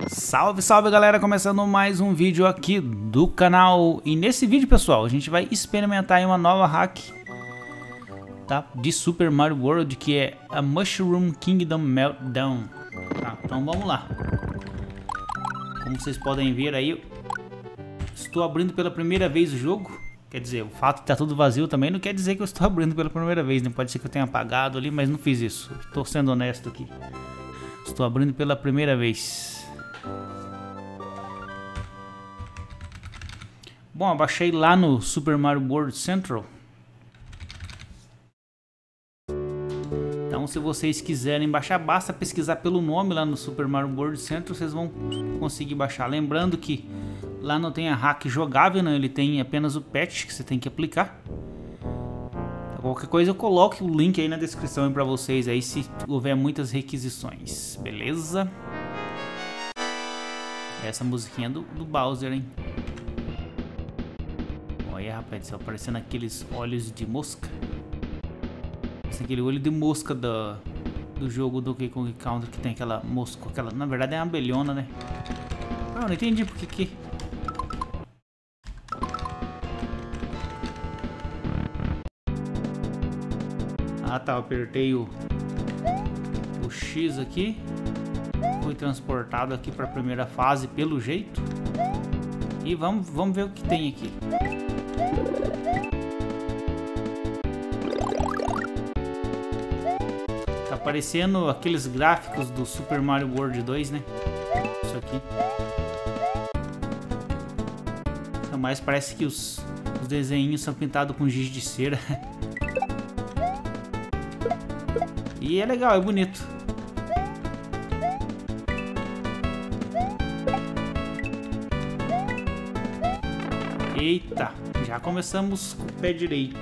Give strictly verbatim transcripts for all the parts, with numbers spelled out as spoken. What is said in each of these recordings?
Salve, salve galera, começando mais um vídeo aqui do canal. E nesse vídeo, pessoal, a gente vai experimentar uma nova hack, tá? De Super Mario World, que é a Mushroom Kingdom Meltdown, tá? Então vamos lá. Como vocês podem ver aí, eu estou abrindo pela primeira vez o jogo. Quer dizer, o fato de estar tudo vazio também não quer dizer que eu estou abrindo pela primeira vez, né? Pode ser que eu tenha apagado ali, mas não fiz isso. Estou sendo honesto aqui. Estou abrindo pela primeira vez. Bom, eu baixei lá no Super Mario World Central. Então, se vocês quiserem baixar, basta pesquisar pelo nome lá no Super Mario World Central, vocês vão conseguir baixar. Lembrando que lá não tem a hack jogável, não, ele tem apenas o patch que você tem que aplicar. Qualquer coisa eu coloco o link aí na descrição para vocês aí, se houver muitas requisições, beleza? Essa musiquinha do, do Bowser, hein? Olha, rapaz, tá aparecendo aqueles olhos de mosca. Esse é aquele olho de mosca do, do jogo do Donkey Kong Country, que tem aquela mosca, aquela, na verdade é uma abelhona, né? Ah, não entendi porque que... Ah tá, eu apertei o, o X aqui. Fui transportado aqui para a primeira fase pelo jeito. E vamos, vamos ver o que tem aqui. Tá aparecendo aqueles gráficos do Super Mario World dois, né? Isso aqui. Mas parece que os, os desenhinhos são pintados com giz de cera. E é legal, é bonito. Eita, já começamos com o pé direito.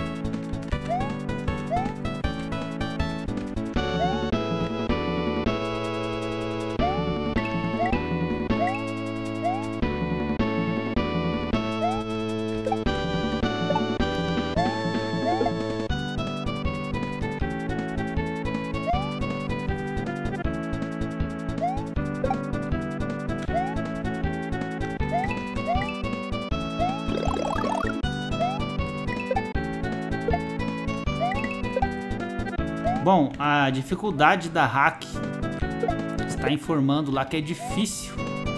Bom, a dificuldade da hack está informando lá que é difícil,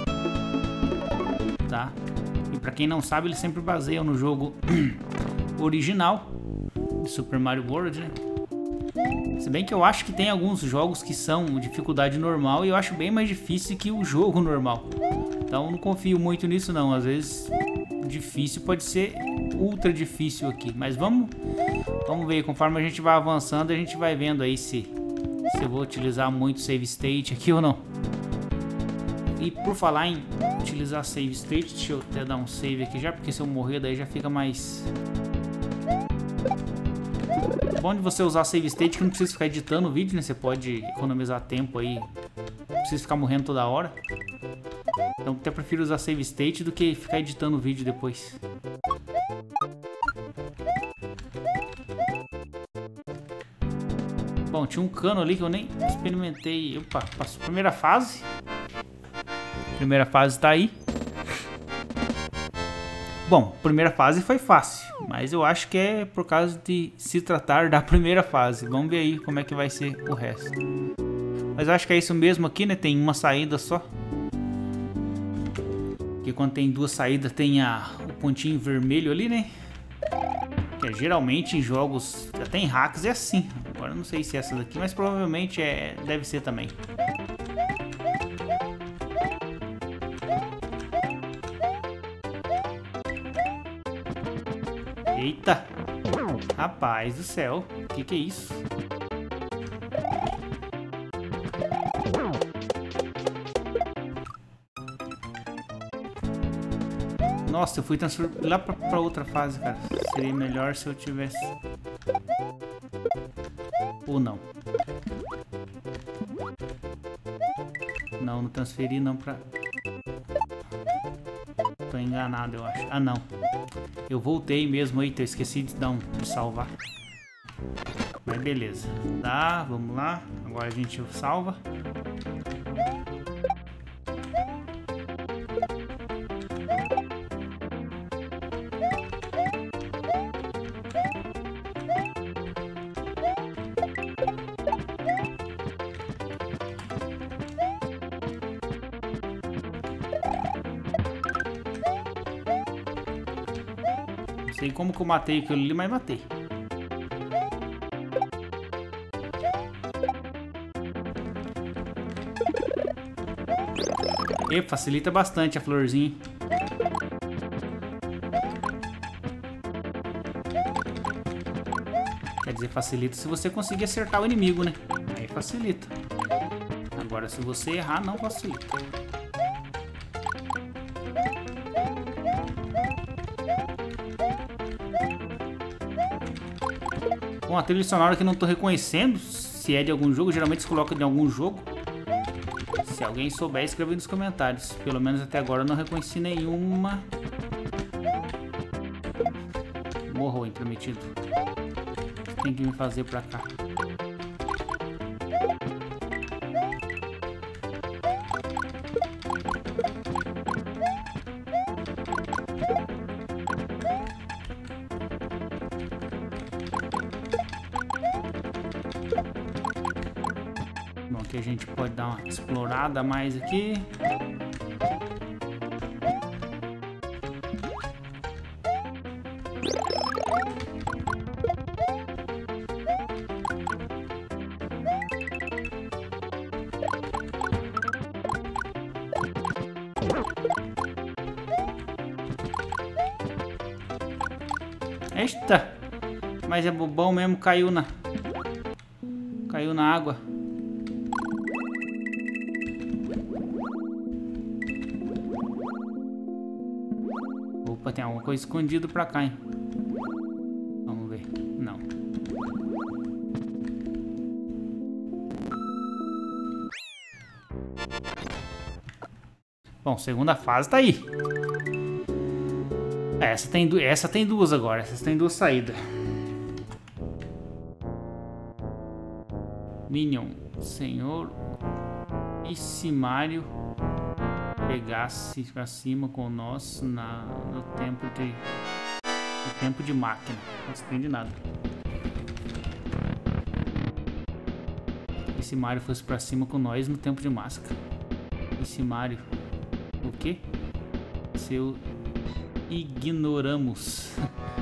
tá? E para quem não sabe, ele sempre baseia no jogo original de Super Mario World, né? Se bem que eu acho que tem alguns jogos que são dificuldade normal e eu acho bem mais difícil que o jogo normal. Então não confio muito nisso não, às vezes difícil pode ser ultra difícil aqui, mas vamos vamos ver, conforme a gente vai avançando a gente vai vendo aí se, se eu vou utilizar muito save state aqui ou não. E por falar em utilizar save state, deixa eu até dar um save aqui já, porque se eu morrer daí já fica mais... É bom de você usar save state que não precisa ficar editando o vídeo, né? Você pode economizar tempo aí, não precisa ficar morrendo toda hora. Então até prefiro usar save state do que ficar editando o vídeo depois. Bom, tinha um cano ali que eu nem experimentei. Opa, passou a primeira fase. Primeira fase tá aí. Bom, primeira fase foi fácil, mas eu acho que é por causa de se tratar da primeira fase. Vamos ver aí como é que vai ser o resto. Mas eu acho que é isso mesmo aqui, né? Tem uma saída só. Porque quando tem duas saídas tem a, o pontinho vermelho ali, né? Que é, geralmente em jogos, até em hacks é assim. Agora eu não sei se é essa daqui, mas provavelmente é, deve ser também. Eita! Rapaz do céu, o que que é isso? Nossa, eu fui transferir lá pra, pra outra fase, cara. Seria melhor se eu tivesse... Ou não. Não, não transferi não pra... Tô enganado, eu acho. Ah, não. Eu voltei mesmo aí, eu esqueci de dar um... de salvar. Mas beleza. Tá, vamos lá. Agora a gente salva. sei como que eu matei aquilo ali, mas matei. E facilita bastante a florzinha. Quer dizer, facilita se você conseguir acertar o inimigo, né? Aí facilita. Agora, se você errar, não facilita. Bom, a trilha sonora que eu não tô reconhecendo, se é de algum jogo, geralmente se coloca de algum jogo. Se alguém souber, escreve nos comentários. Pelo menos até agora eu não reconheci nenhuma. Morro, intrometido. Tem que me fazer pra cá. Bom, aqui a gente pode dar uma explorada mais aqui. Eita! Mas é bobão mesmo, caiu na... Caiu na água. Opa, tem alguma coisa escondida pra cá, hein? Vamos ver. Não. Bom, segunda fase tá aí. Essa tem, du essa tem duas agora. Essas tem duas saídas. Minion, senhor. E se Mario pegasse pra cima com nós na, no tempo de no tempo de máquina. Não se entende nada. E se Mario fosse pra cima com nós no tempo de máscara? E se Mario... O quê? Seu... Ignoramos.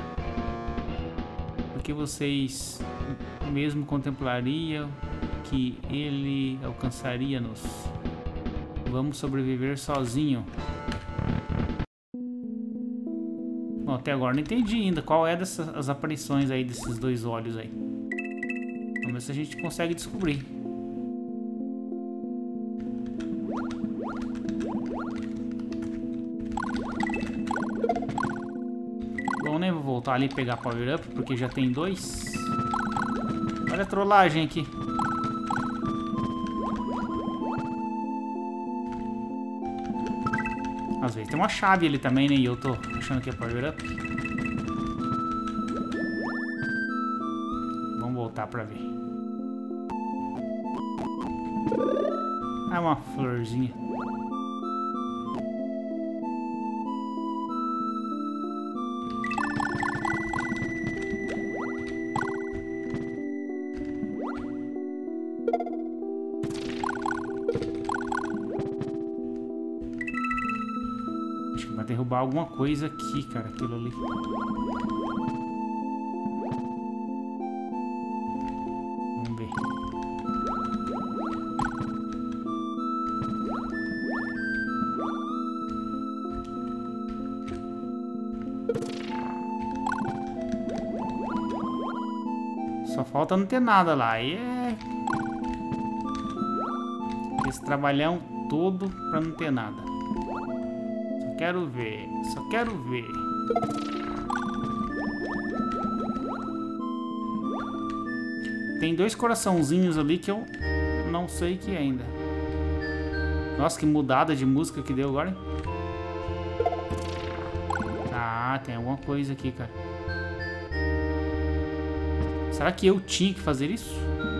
Porque vocês mesmo contemplariam que ele alcançaria-nos. Vamos sobreviver sozinho. Bom, até agora não entendi ainda qual é dessas as aparições aí desses dois olhos aí. Vamos ver se a gente consegue descobrir. Bom, nem vou voltar ali e pegar power up porque já tem dois. Olha a trollagem aqui. Às vezes tem uma chave ali também, né? E eu tô achando que é power up. Vamos voltar pra ver. Ah, uma florzinha. Vai derrubar alguma coisa aqui, cara, aquilo ali. Vamos ver. Só falta não ter nada lá. Aí é... Esse trabalhão todo pra não ter nada. Quero ver, só quero ver. Tem dois coraçãozinhos ali que eu não sei que ainda. Nossa, que mudada de música que deu agora, hein? Ah, tem alguma coisa aqui, cara. Será que eu tinha que fazer isso?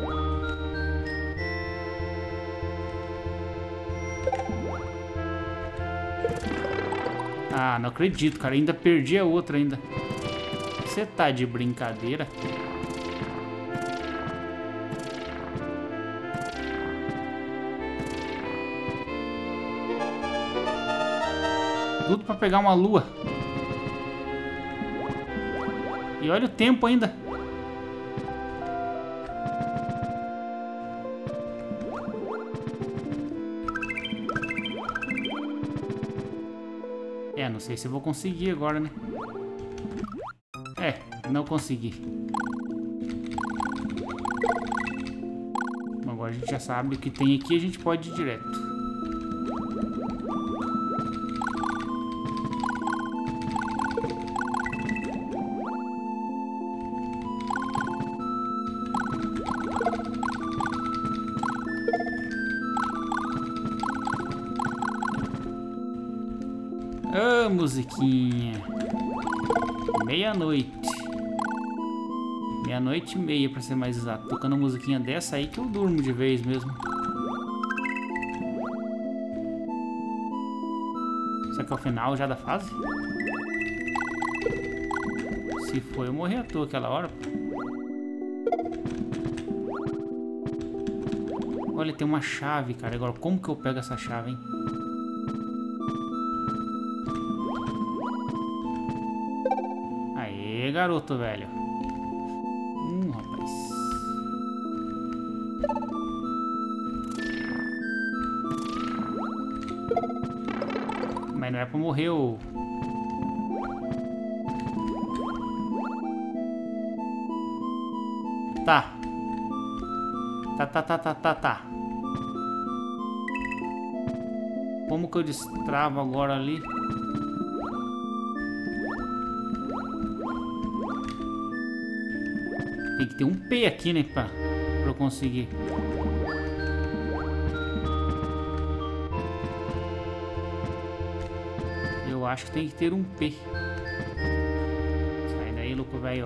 Ah, não acredito, cara. Ainda perdi a outra ainda. Você tá de brincadeira? Tudo pra pegar uma lua. E olha o tempo ainda. É, não sei se eu vou conseguir agora, né? É, não consegui. Agora a gente já sabe o que tem aqui, a gente pode ir direto. Ah, musiquinha. Meia-noite. Meia-noite e meia, pra ser mais exato. Tocando uma musiquinha dessa aí que eu durmo de vez mesmo. Será que é o final já da fase? Se for, eu morri à toa aquela hora. Olha, tem uma chave, cara. Agora, como que eu pego essa chave, hein? Aê, garoto, velho. Hum, rapaz. Mas não é pra morrer o... Tá. Tá, tá, tá, tá, tá, tá. Como que eu destravo agora ali? Tem que ter um P aqui, né, pra, pra eu conseguir. Eu acho que tem que ter um P. Sai daí, louco, velho.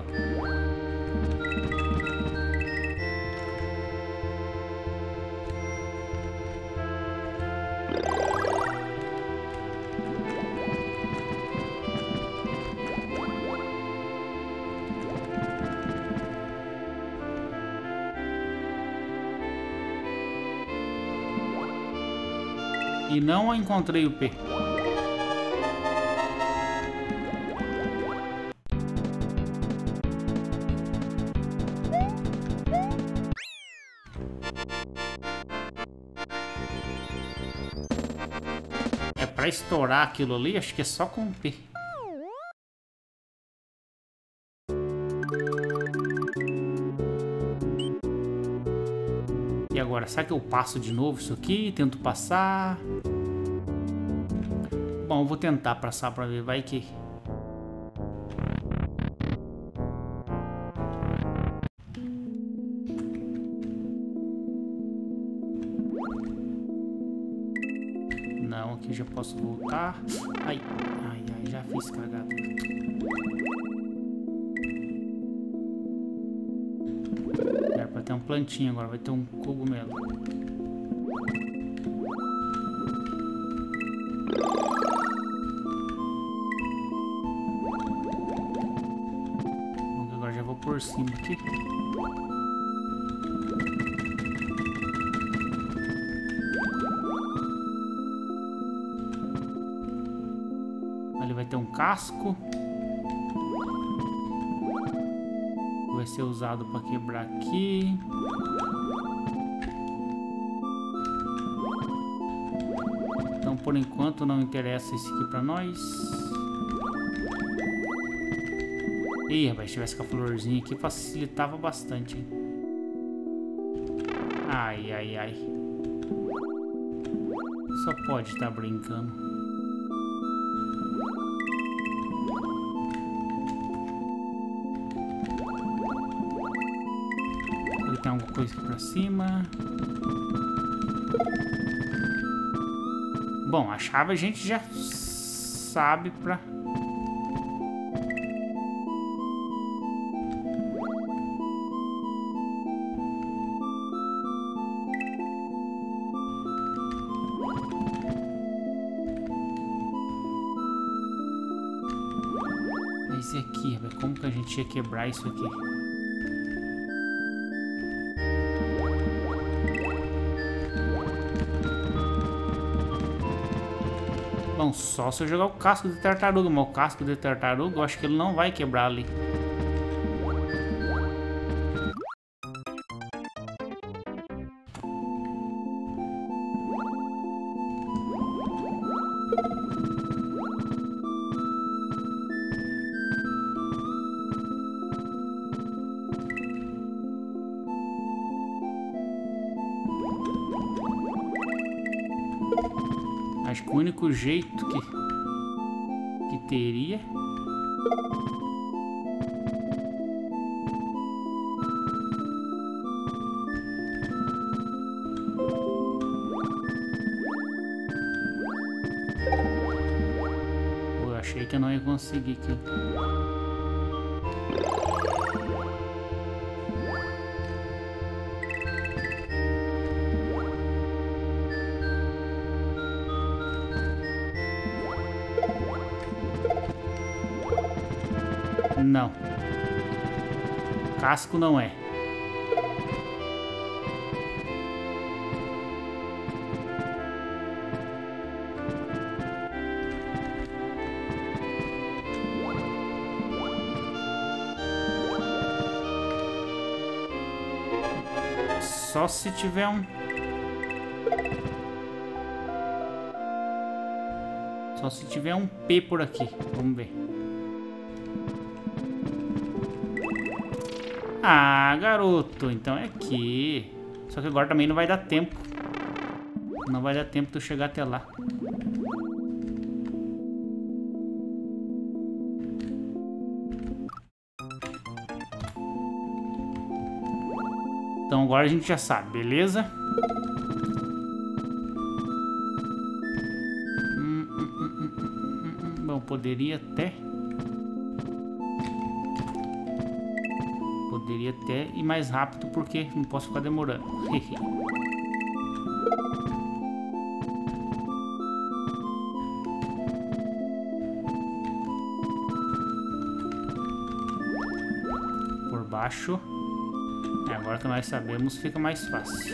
E não encontrei o P. É pra estourar aquilo ali, acho que é só com o P. E agora, será que eu passo de novo isso aqui? Tento passar. Bom, eu vou tentar passar pra ver, vai que... Não, aqui já posso voltar. Ai, ai, ai, já fiz cagada. Era pra ter um plantinho, agora vai ter um cogumelo. Bom, agora já vou por cima aqui. Ali vai ter um casco. Vai ser usado para quebrar aqui. Então, por enquanto, não interessa esse aqui para nós. Ih, rapaz, se tivesse com a florzinha aqui, facilitava bastante, hein? Ai, ai, ai. Só pode estar brincando. Tem alguma coisa aqui pra cima. Bom, a chave a gente já sabe pra... Mas e aqui, velho? Como que a gente ia quebrar isso aqui? Bom, só se eu jogar o casco de tartaruga, mas o casco de tartaruga eu acho que ele não vai quebrar ali. Acho que o único jeito que, que teria... Pô, eu achei que eu não ia conseguir aqui. Não. Casco não é. Só se tiver um... Só se tiver um P por aqui. Vamos ver. Ah, garoto, então é aqui. Só que agora também não vai dar tempo. Não vai dar tempo de eu chegar até lá. Então agora a gente já sabe, beleza? Hum, hum, hum, hum, hum, hum. Bom, poderia até... Poderia até ir mais rápido, porque não posso ficar demorando. Por baixo. É, agora que nós sabemos, fica mais fácil.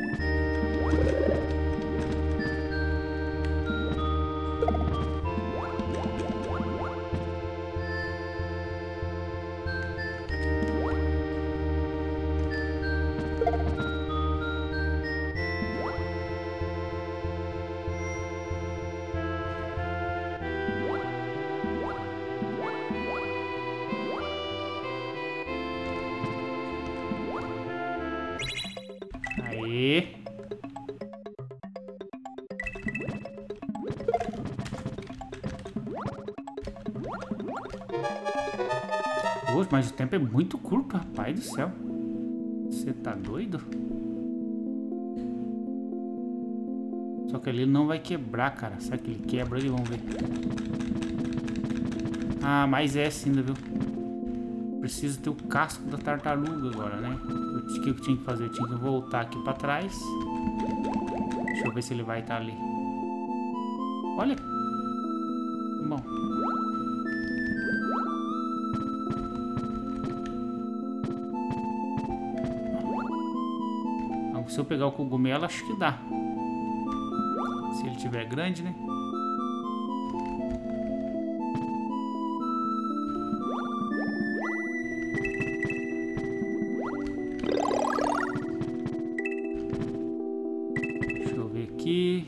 Aê. Poxa, mas o tempo é muito curto, rapaz do céu. Você tá doido? Só que ele não vai quebrar, cara. Será que ele quebra ali? Vamos ver. Ah, mais essa ainda, viu? Preciso ter o casco da tartaruga agora, né? O que eu tinha que fazer? Eu tinha que voltar aqui pra trás. Deixa eu ver se ele vai estar ali. Olha. Bom. Então, se eu pegar o cogumelo, acho que dá. Se ele tiver grande, né? Aqui.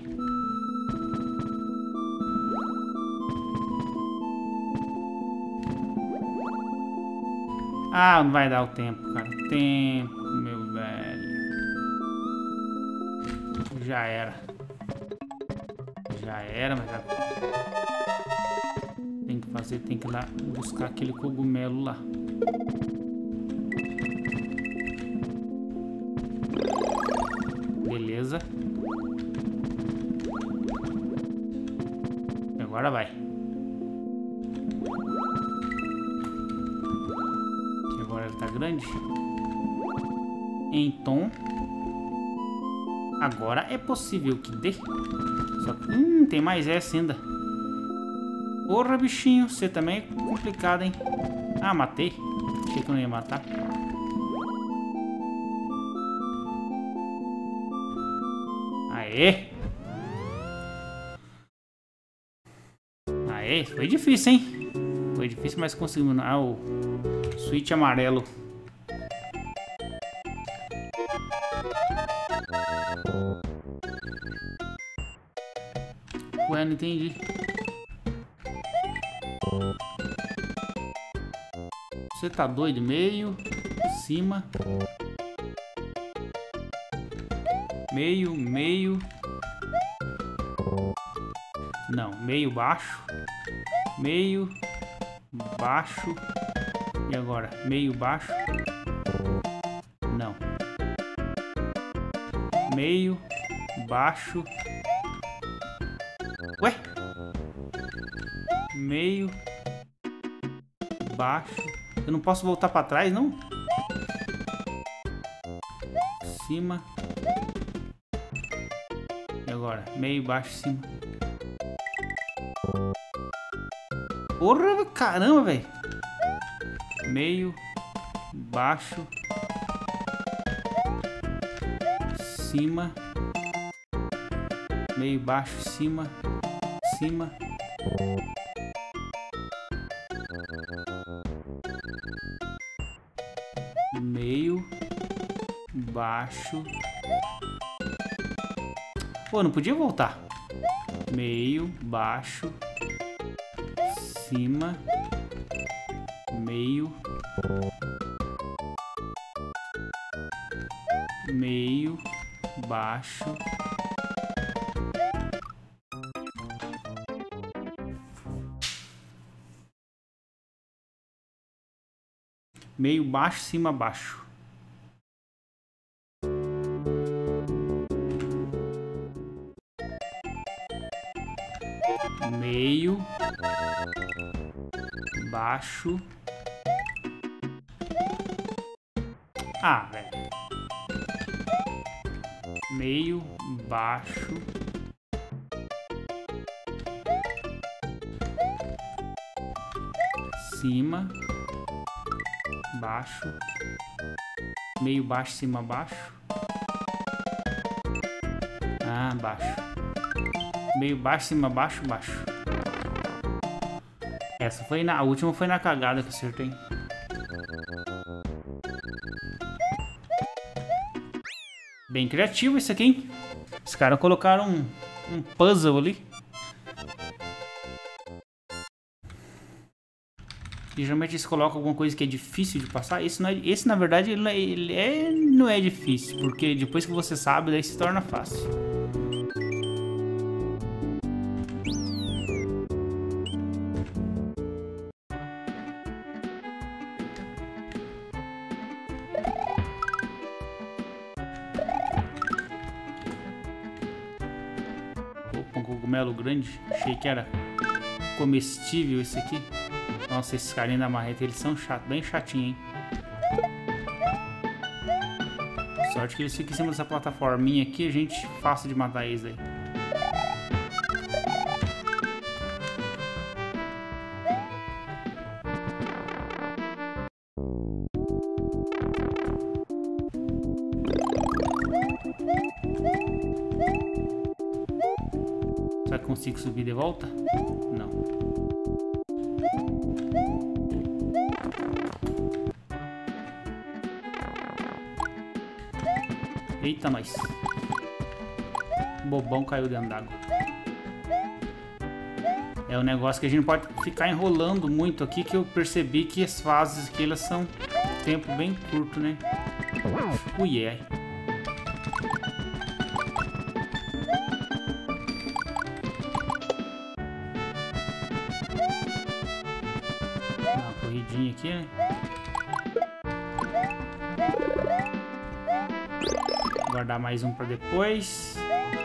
Ah, não vai dar o tempo, cara. O tempo, meu velho. Já era. Já era, mas agora... Tem que fazer, tem que ir lá buscar aquele cogumelo lá. Beleza. Agora vai. Agora ele tá grande. Então, agora é possível que dê. Só que, hum, tem mais essa ainda. Porra, bichinho, você também é complicado, hein? Ah, matei. Achei que eu não ia matar. Aê! Aê, foi difícil, hein? Foi difícil, mas conseguimos. Ah, o switch amarelo. Ué, não entendi. Você tá doido? Meio, cima. Meio, meio. Não, meio, baixo. Meio, baixo. E agora? Meio, baixo. Não. Meio, baixo. Ué? Meio, baixo. Eu não posso voltar pra trás, não? Cima. E agora? Meio, baixo, cima. Porra, caramba, velho. Meio, baixo, cima. Meio, baixo, cima. Cima. Meio, baixo. Pô, não podia voltar. Meio, baixo, cima, meio, meio, baixo. Meio, baixo, cima, baixo. Meio, baixo. Ah, velho. Meio, baixo. Cima, baixo. Meio, baixo, cima, baixo. Ah, baixo. Meio, baixo, cima, baixo, baixo. Essa foi na... A última foi na cagada que eu acertei. Bem criativo isso aqui, hein? Os caras colocaram um, um puzzle ali. E geralmente eles colocam alguma coisa que é difícil de passar. Esse, não é, esse na verdade, ele, é, ele é, não é difícil. Porque depois que você sabe, daí se torna fácil. Opa, um cogumelo grande. Achei que era comestível esse aqui. Nossa, esses carinhos da marreta, eles são chatos, bem chatinhos, hein? Sorte que eles ficam em cima dessa plataforminha aqui, a gente fácil de matar eles aí. Será que consigo subir de volta? Não. Eita, nós. O bobão caiu dentro d'água. É um negócio que a gente pode ficar enrolando muito aqui, que eu percebi que as fases aqui, elas são tempo bem curto, né? Ui, é. Dá uma corridinha aqui, né? Guardar mais um para depois.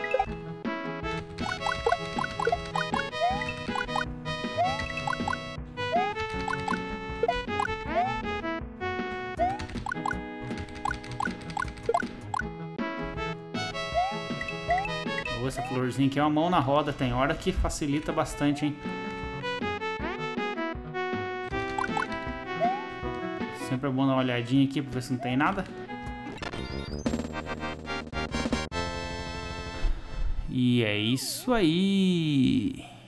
Oh, essa florzinha aqui é uma mão na roda. Tem hora que facilita bastante, hein? Sempre é bom dar uma olhadinha aqui para ver se não tem nada. E é isso aí.